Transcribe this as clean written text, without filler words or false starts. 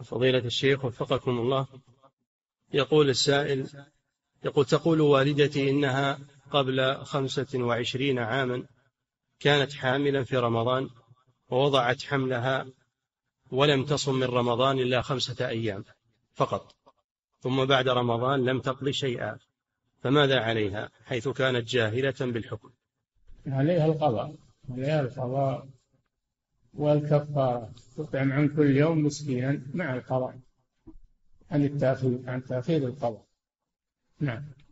فضيلة الشيخ وفقكم الله، يقول السائل، يقول: تقول والدتي إنها قبل 25 عاما كانت حاملا في رمضان، ووضعت حملها ولم تصم من رمضان إلا 5 أيام فقط، ثم بعد رمضان لم تقضي شيئا، فماذا عليها حيث كانت جاهلة بالحكم؟ عليها القضاء، عليها القضاء والكفارة، تطعم عن كل يوم مسكينا مع القضاء عن التأخير، عن تأخير القضاء. نعم.